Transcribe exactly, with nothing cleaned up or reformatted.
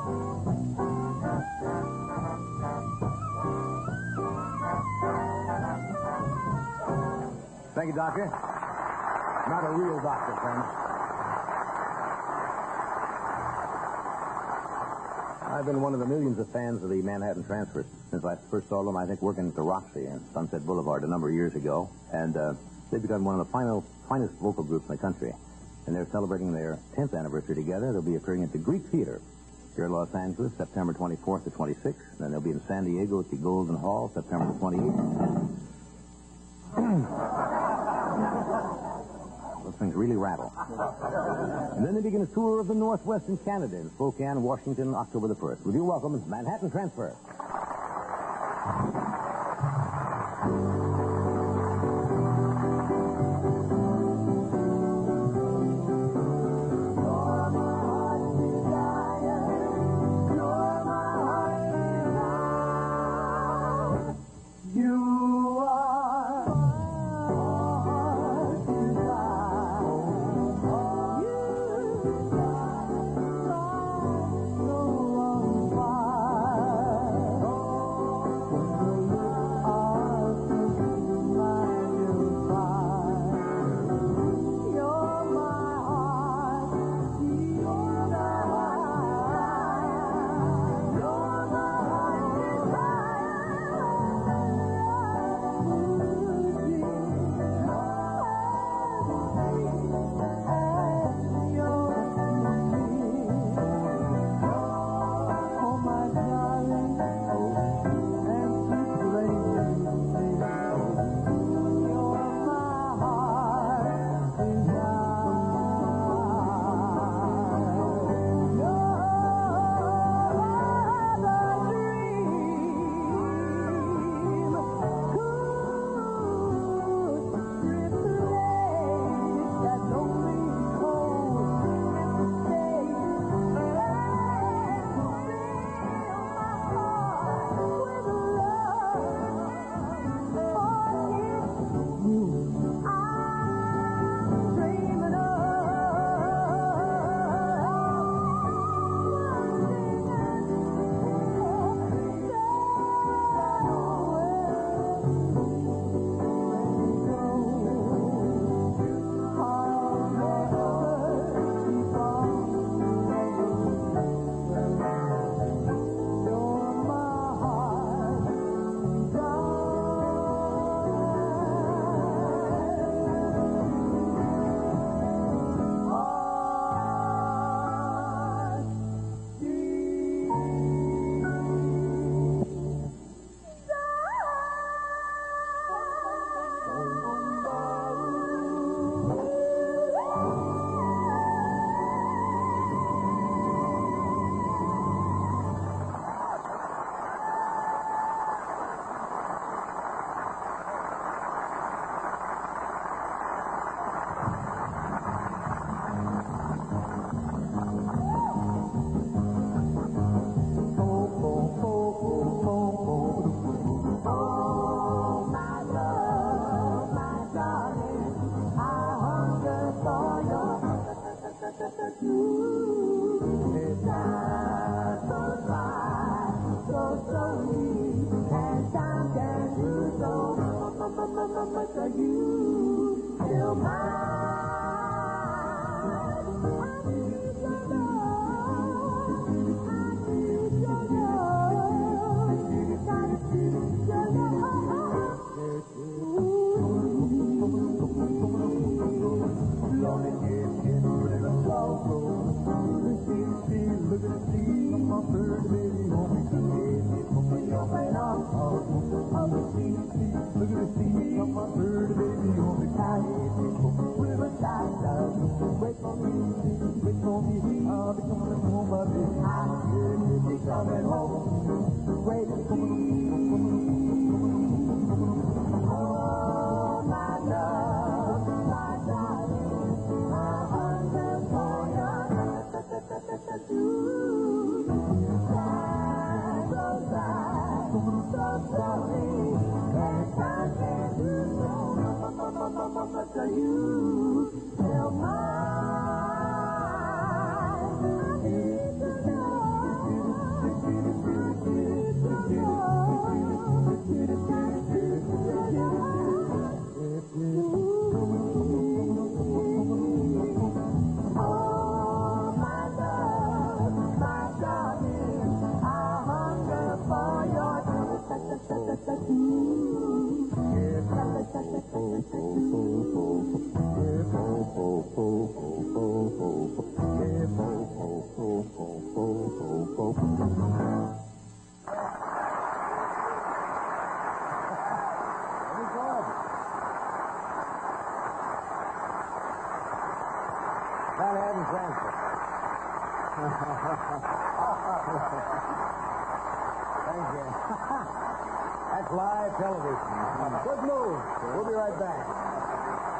Thank you, Doctor. Not a real doctor, friends. I've been one of the millions of fans of the Manhattan Transfer since I first saw them, I think, working at the Roxy on Sunset Boulevard a number of years ago. And uh, they've become one of the final, finest vocal groups in the country. And they're celebrating their tenth anniversary together. They'll be appearing at the Greek Theater here in Los Angeles, September twenty-fourth to twenty-sixth. And then they'll be in San Diego at the Golden Hall, September twenty-eighth. Those things really rattle. And then they begin a tour of the Northwest in Canada, in Spokane, Washington, October the first. With you, welcome, Manhattan Transfer. Van Hatten transfer. Thank you. That's live television. Good move. We'll be right back.